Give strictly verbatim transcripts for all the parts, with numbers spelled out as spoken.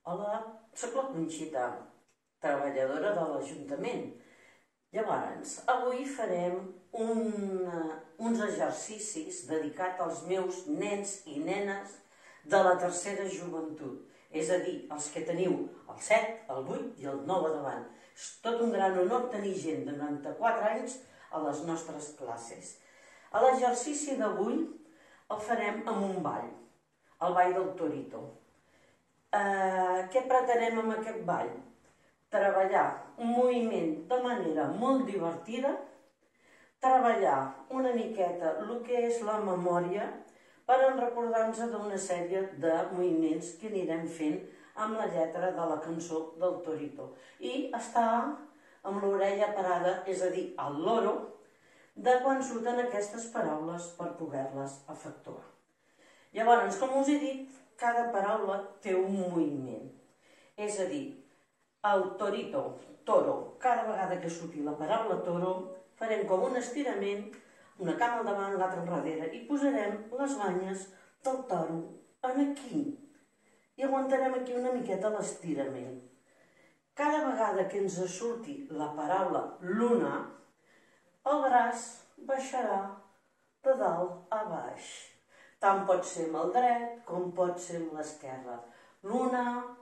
Hola, soc la Conxita, treballadora de l'Ajuntament. Llavors, avui farem un, uns exercicis dedicats als meus nens i nenes de la tercera joventut, és a dir, els que teniu el set, el vuit i el nou a davant. És tot un gran honor tenir gent de noranta-quatre anys a les nostres classes. L'exercici d'avui el farem amb un ball, el ball del Torito. Eh, què pretenem amb aquest ball? Treballar un moviment de manera molt divertida, treballar una miqueta el que és la memòria per recordar-nos d'una sèrie de moviments que anirem fent amb la lletra de la cançó del Torito i estar amb l'orella parada, és a dir, al loro, de quan surten aquestes paraules per poder-les efectuar. Llavors, com us he dit, cada paraula té un moviment. És a dir, el torito, toro, cada vegada que surti la paraula toro, farem com un estirament, una cama al davant, l'altra enrere, i posarem les banyes del toro en aquí. I aguantarem aquí una miqueta l'estirament. Cada vegada que ens surti la paraula luna, el braç baixarà de dalt a baix. Tant pot ser amb el dret com pot ser amb l'esquerra. Luna,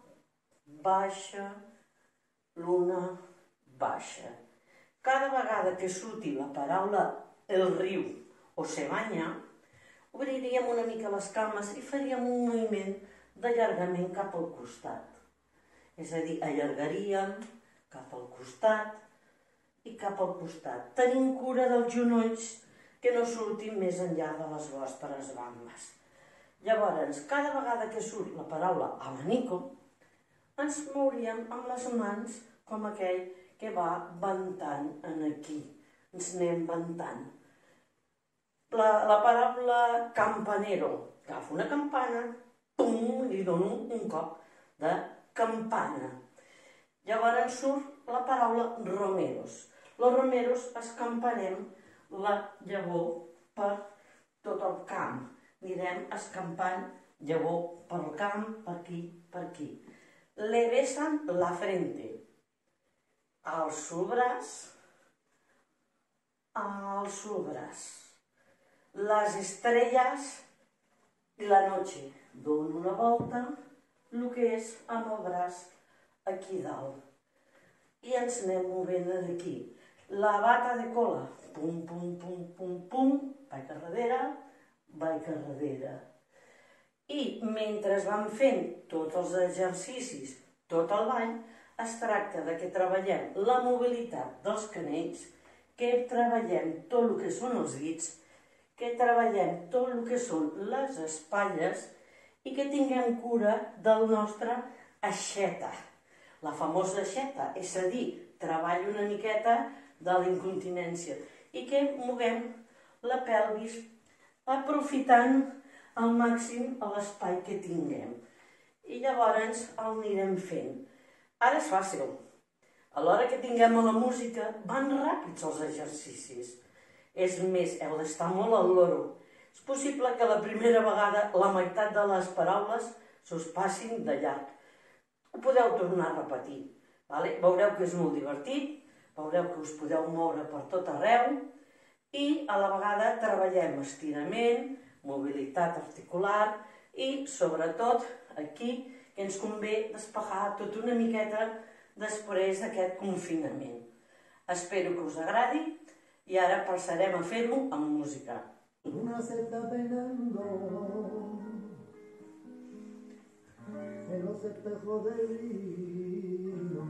baixa, luna, baixa. Cada vegada que surti la paraula el riu o se banya, obriríem una mica les cames i faríem un moviment d'allargament cap al costat. És a dir, allargaríem cap al costat i cap al costat. Tenim cura dels genolls que no surtin més enllà de les vostres bambes. Llavors, cada vegada que surt la paraula abanico, ens mouríem amb les mans com aquell que va ventant en aquí. Ens anem ventant. La, la paraula campanero, agafo una campana, pum, li dono un cop de campana. Llavors surt la paraula romeros. Los romeros escampanem la llavor per tot el camp. Anirem escampant llavor pel camp, per aquí, per aquí. Le besan la frente. Al seu braç, al seu braç. Les estrelles i la noche. Dono una volta, el que és amb el braç aquí dalt. I ens anem movent d'aquí. La bata de cola. Pum, pum, pum, pum, pum, vaig a darrere, vaig a darrere. I mentre vam fent tots els exercicis, tot el ball, es tracta de que treballem la mobilitat dels canells, que treballem tot el que són els dits, que treballem tot el que són les espatlles i que tinguem cura del nostre aixeta. La famosa aixeta, és a dir, treball una miqueta de la incontinència i que moguem la pelvis aprofitant al màxim l'espai que tinguem. I llavors el anirem fent. Ara és fàcil. A l'hora que tinguem la música van ràpids els exercicis. És més, heu d'estar molt al loro. És possible que la primera vegada la meitat de les paraules s'us passin de llarg. Ho podeu tornar a repetir. Veureu que és molt divertit, veureu que us podeu moure per tot arreu i a la vegada treballem estirament, mobilitat articular i sobretot aquí que ens convé despejar tot una miqueta després d'aquest confinament. Espero que us agradi i ara passarem a fer-ho amb música. Una se está peinando en los espejos del río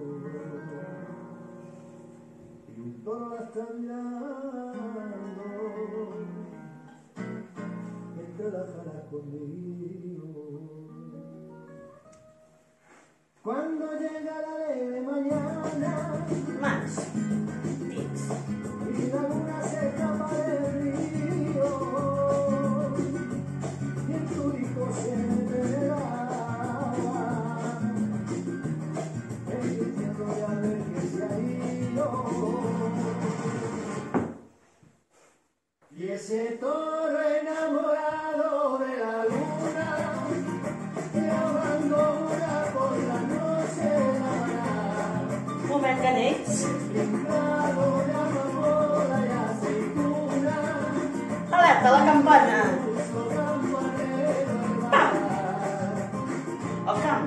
y un toro la está mirando y te la jala conmigo. Cuando llega la de mañana Mans, dits. y la luna se escapa del río y el turito se mete en el agua, el diciendo ya ver que se ha ido. Y ese toro enamorado de la luna le abandona por la noche. Canecs. Alerta, la campana. Pam! El camp.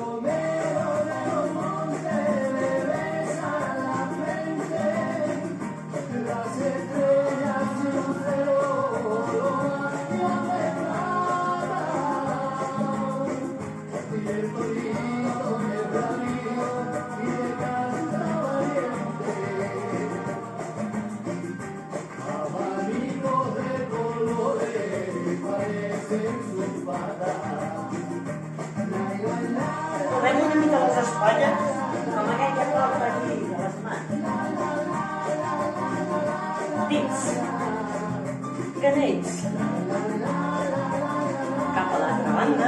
Movem una mica les espatlles, com aquell que porta aquí de les mans. Dits. Canecs. Cap a l'altra banda.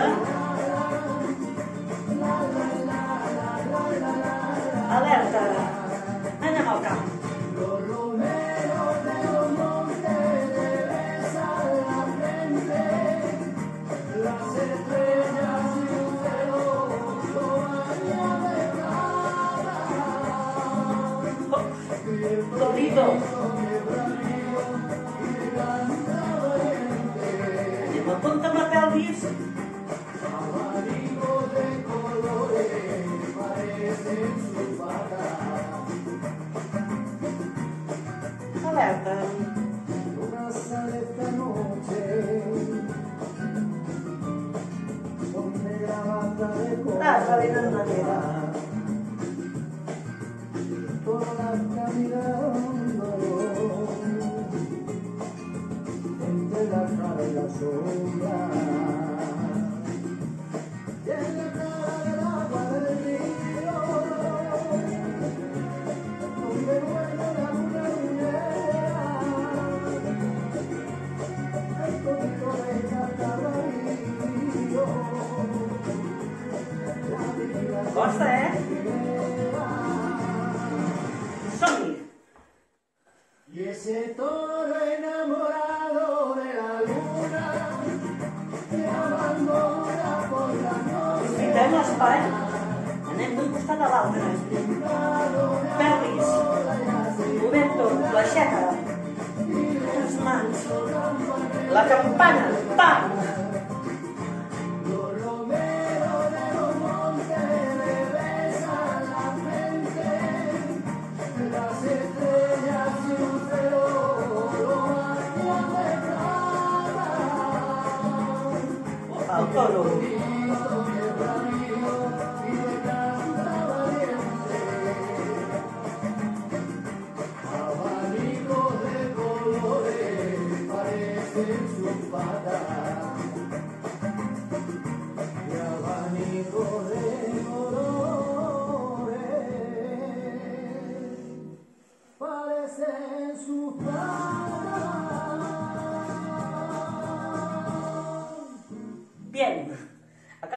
Alerta. Anem al camp. Torito. Anem a punta amb la pelvis. Alerta. Ah, està ben enrere. Entre la cara y la sombra, y en la cara del agua del río, donde vuela la luna minera, el código de Cartarío, la vida Costa, eh? Som-hi. y ese toro enamorado de la luna que abandona por la noche. Fiquem l'espai. Anem d'un costat a l'altre. Pelvis. Movem tot. L'aixeta. Les mans. La campana. Pam! El toro. Abanicos de colores parecen sus patas, y abanicos de colores parecen sus patas.